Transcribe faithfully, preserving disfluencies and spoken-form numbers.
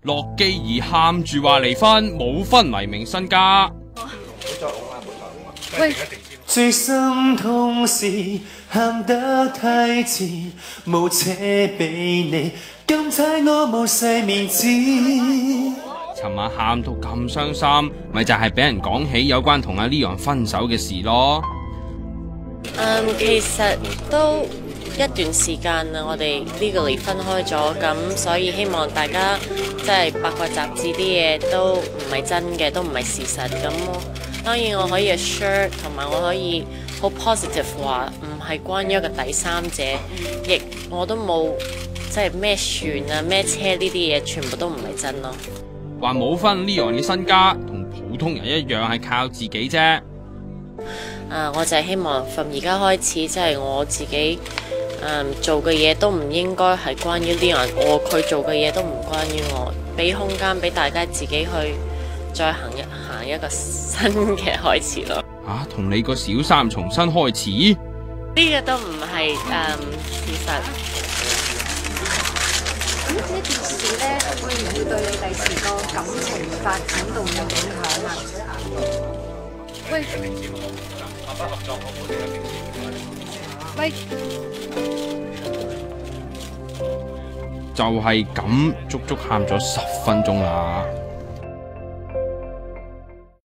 樂基兒喊住話離婚，冇分黎明身家。 喂， 最心痛是喊得太遲，冇車俾你，咁踩我冇細面子。 尋晚喊到咁傷心，咪就係俾人講起有關同阿 Leon 分手嘅事咯。 嗯，其實都一段時間啦，我哋呢個離分開咗，咁所以希望大家即係八卦雜誌啲嘢都唔係真嘅，都唔係事實。咁當然我可以 assure 同埋我可以好 positive 話唔係關於一個第三者，亦我都冇即係咩船啊咩車呢啲嘢，全部都唔係真咯。 話冇分 Leon 嘅身家，同普通人一樣係靠自己啫。 啊！我就係希望從而家開始，即係我自己、嗯、做嘅嘢都唔應該係關於呢樣，我佢做嘅嘢都唔關於我，俾空間俾大家自己去再行一行一個新嘅開始咯。 啊，同你個小三重新開始？ 呢個都唔係誒事實。 咁呢件事咧，會唔會對你第時個感情發展度有影響啊？喂，喂， 就係咁，足足喊咗十分鐘啦。